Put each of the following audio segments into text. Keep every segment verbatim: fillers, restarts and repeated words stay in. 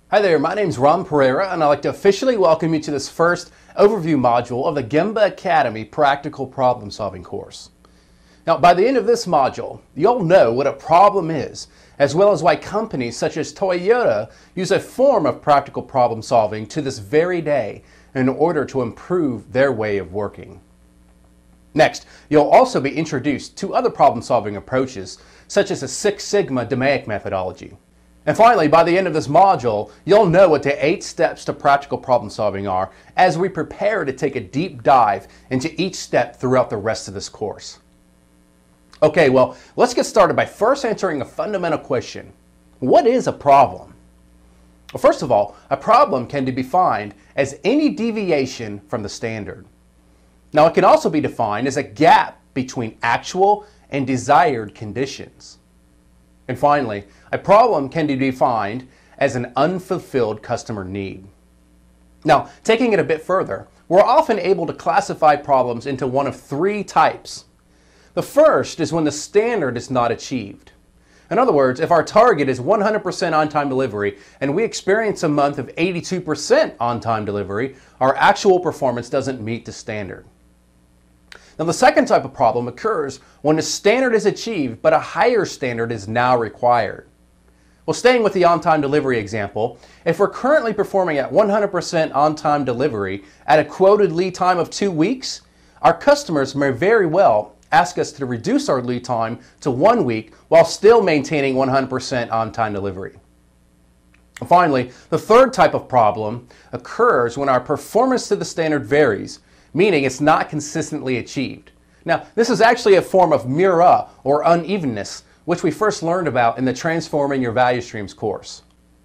Hi there, my name is Ron Pereira and I'd like to officially welcome you to this first overview module of the Gemba Academy Practical Problem Solving course. Now, by the end of this module, you'll know what a problem is, as well as why companies such as Toyota use a form of practical problem solving to this very day in order to improve their way of working. Next, you'll also be introduced to other problem solving approaches, such as the Six Sigma DMAIC methodology. And finally, by the end of this module, you'll know what the eight steps to practical problem solving are as we prepare to take a deep dive into each step throughout the rest of this course. Okay, well, let's get started by first answering a fundamental question. What is a problem? Well, first of all, a problem can be defined as any deviation from the standard. Now, it can also be defined as a gap between actual and desired conditions. And finally, a problem can be defined as an unfulfilled customer need. Now, taking it a bit further, we're often able to classify problems into one of three types. The first is when the standard is not achieved. In other words, if our target is one hundred percent on-time delivery and we experience a month of eighty-two percent on-time delivery, our actual performance doesn't meet the standard. Now, the second type of problem occurs when the standard is achieved, but a higher standard is now required. Well, staying with the on-time delivery example, if we're currently performing at one hundred percent on-time delivery at a quoted lead time of two weeks, our customers may very well ask us to reduce our lead time to one week while still maintaining one hundred percent on-time delivery. And finally, the third type of problem occurs when our performance to the standard varies, meaning it's not consistently achieved. Now, this is actually a form of mirror or unevenness, which we first learned about in the Transforming Your Value Streams course.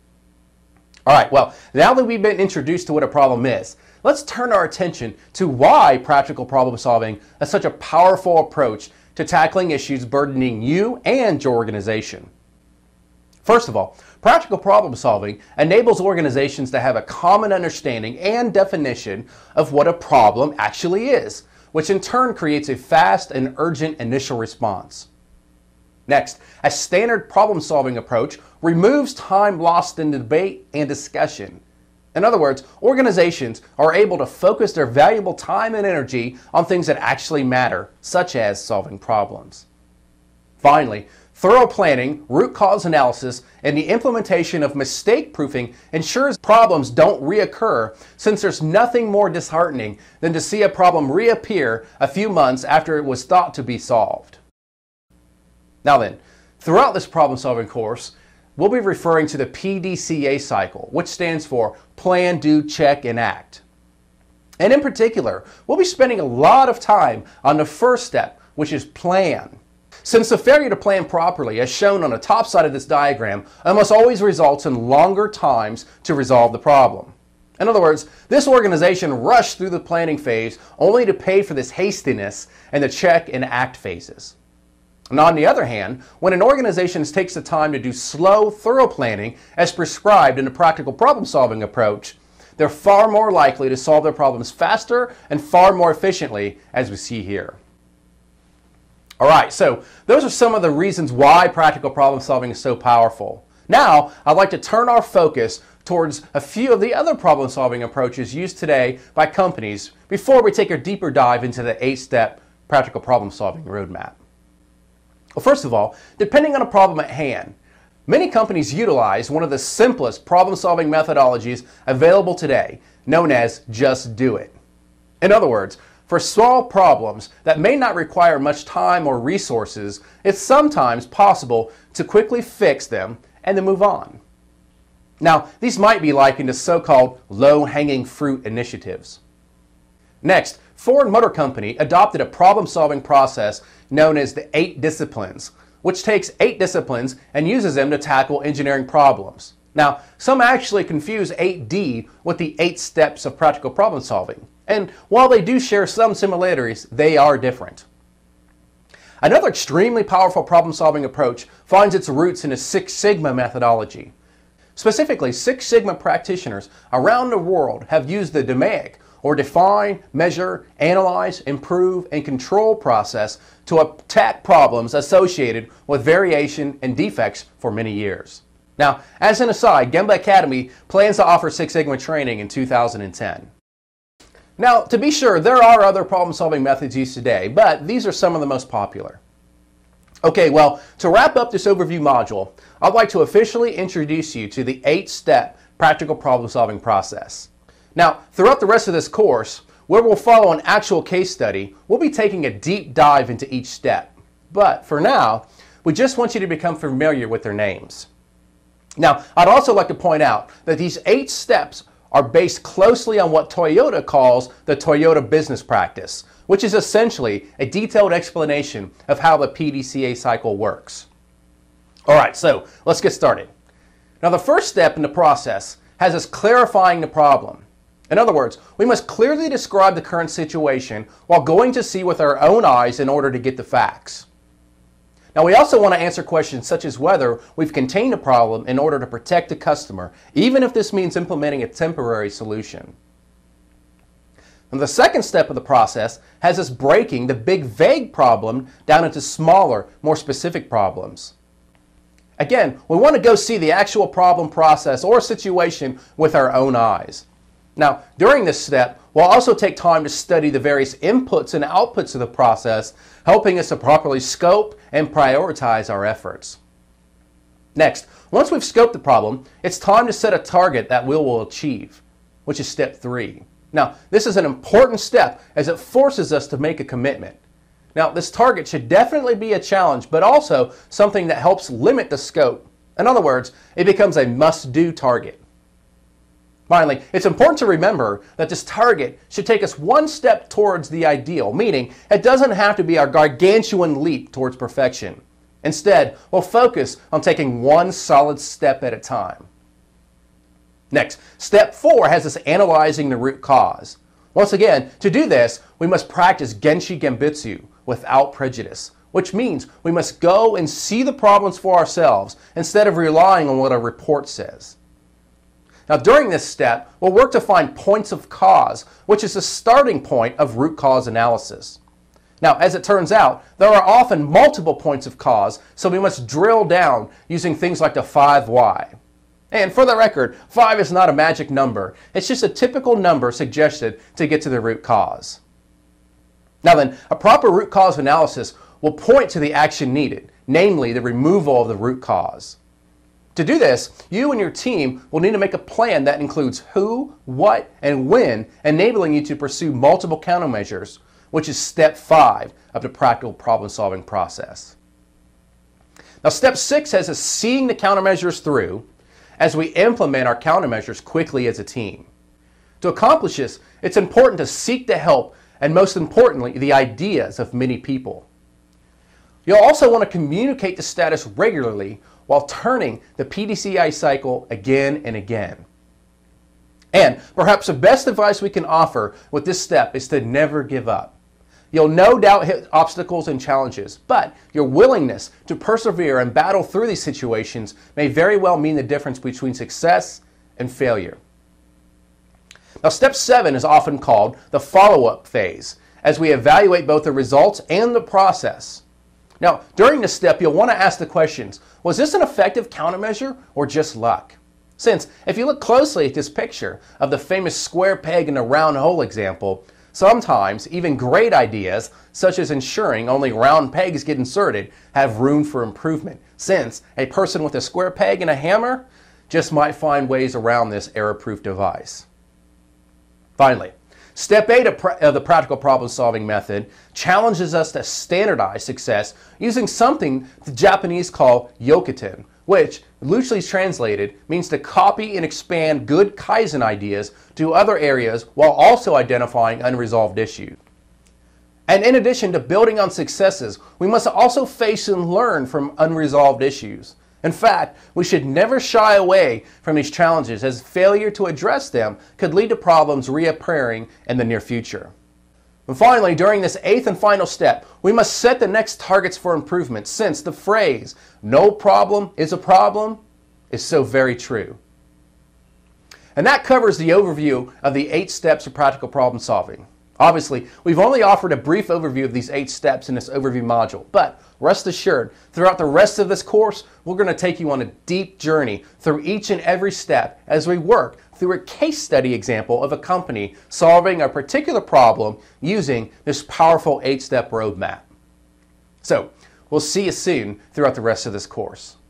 All right, well, now that we've been introduced to what a problem is, let's turn our attention to why practical problem solving is such a powerful approach to tackling issues burdening you and your organization. First of all, practical problem solving enables organizations to have a common understanding and definition of what a problem actually is, which in turn creates a fast and urgent initial response. Next, a standard problem solving approach removes time lost in debate and discussion. In other words, organizations are able to focus their valuable time and energy on things that actually matter, such as solving problems. Finally, thorough planning, root cause analysis, and the implementation of mistake proofing ensures problems don't reoccur, since there's nothing more disheartening than to see a problem reappear a few months after it was thought to be solved. Now then, throughout this problem-solving course, we'll be referring to the P D C A Cycle, which stands for Plan, Do, Check, and Act. And in particular, we'll be spending a lot of time on the first step, which is plan. Since the failure to plan properly, as shown on the top side of this diagram, almost always results in longer times to resolve the problem. In other words, this organization rushed through the planning phase only to pay for this hastiness in the check and act phases. And on the other hand, when an organization takes the time to do slow, thorough planning as prescribed in the practical problem-solving approach, they're far more likely to solve their problems faster and far more efficiently, as we see here. All right, so those are some of the reasons why practical problem solving is so powerful. Now, I'd like to turn our focus towards a few of the other problem solving approaches used today by companies before we take a deeper dive into the eight-step practical problem solving roadmap. Well, first of all, depending on the problem at hand, many companies utilize one of the simplest problem solving methodologies available today, known as just do it. In other words, for small problems that may not require much time or resources, it's sometimes possible to quickly fix them and then move on. Now, these might be likened to so-called low-hanging fruit initiatives. Next, Ford Motor Company adopted a problem-solving process known as the eight disciplines, which takes eight disciplines and uses them to tackle engineering problems. Now, some actually confuse eight D with the eight steps of practical problem solving. And while they do share some similarities, they are different. Another extremely powerful problem-solving approach finds its roots in the Six Sigma methodology. Specifically, Six Sigma practitioners around the world have used the DMAIC, or define, measure, analyze, improve, and control process to attack problems associated with variation and defects for many years. Now, as an aside, Gemba Academy plans to offer Six Sigma training in two thousand ten. Now, to be sure, there are other problem-solving methods used today, but these are some of the most popular. Okay, well, to wrap up this overview module, I'd like to officially introduce you to the eight-step practical problem-solving process. Now, throughout the rest of this course, where we'll follow an actual case study, we'll be taking a deep dive into each step. But for now, we just want you to become familiar with their names. Now, I'd also like to point out that these eight steps are based closely on what Toyota calls the Toyota business practice, which is essentially a detailed explanation of how the P D C A cycle works. All right, so let's get started. Now, the first step in the process has us clarifying the problem. In other words, we must clearly describe the current situation while going to see with our own eyes in order to get the facts. Now, we also want to answer questions such as whether we've contained a problem in order to protect the customer, even if this means implementing a temporary solution. And the second step of the process has us breaking the big vague problem down into smaller, more specific problems. Again, we want to go see the actual problem process or situation with our own eyes. Now, during this step, we'll also take time to study the various inputs and outputs of the process, helping us to properly scope and prioritize our efforts. Next, once we've scoped the problem, it's time to set a target that we will achieve, which is step three. Now, this is an important step as it forces us to make a commitment. Now, this target should definitely be a challenge, but also something that helps limit the scope. In other words, it becomes a must-do target. Finally, it's important to remember that this target should take us one step towards the ideal, meaning it doesn't have to be our gargantuan leap towards perfection. Instead, we'll focus on taking one solid step at a time. Next, step four has us analyzing the root cause. Once again, to do this, we must practice Genshi Genbutsu without prejudice, which means we must go and see the problems for ourselves instead of relying on what a report says. Now, during this step, we'll work to find points of cause, which is the starting point of root cause analysis. Now, as it turns out, there are often multiple points of cause, so we must drill down using things like the five why. And for the record, five is not a magic number. It's just a typical number suggested to get to the root cause. Now then, a proper root cause analysis will point to the action needed, namely the removal of the root cause. To do this, you and your team will need to make a plan that includes who, what, and when, enabling you to pursue multiple countermeasures, which is step five of the practical problem-solving process. Now, step six has us seeing the countermeasures through as we implement our countermeasures quickly as a team. To accomplish this, it's important to seek the help and, most importantly, the ideas of many people. You'll also want to communicate the status regularly while turning the P D C A cycle again and again. And perhaps the best advice we can offer with this step is to never give up. You'll no doubt hit obstacles and challenges, but your willingness to persevere and battle through these situations may very well mean the difference between success and failure. Now, step seven is often called the follow-up phase, as we evaluate both the results and the process. Now, during this step, you'll want to ask the questions, was this an effective countermeasure or just luck? Since, if you look closely at this picture of the famous square peg in a round hole example, sometimes even great ideas, such as ensuring only round pegs get inserted, have room for improvement, since a person with a square peg and a hammer just might find ways around this error-proof device. Finally, step eight of the practical problem-solving method challenges us to standardize success using something the Japanese call yokoten, which, loosely translated, means to copy and expand good Kaizen ideas to other areas while also identifying unresolved issues. And in addition to building on successes, we must also face and learn from unresolved issues. In fact, we should never shy away from these challenges, as failure to address them could lead to problems reappearing in the near future. And finally, during this eighth and final step, we must set the next targets for improvement, since the phrase, "no problem is a problem," is so very true. And that covers the overview of the eight steps of practical problem solving. Obviously, we've only offered a brief overview of these eight steps in this overview module, but rest assured, throughout the rest of this course, we're going to take you on a deep journey through each and every step as we work through a case study example of a company solving a particular problem using this powerful eight-step roadmap. So, we'll see you soon throughout the rest of this course.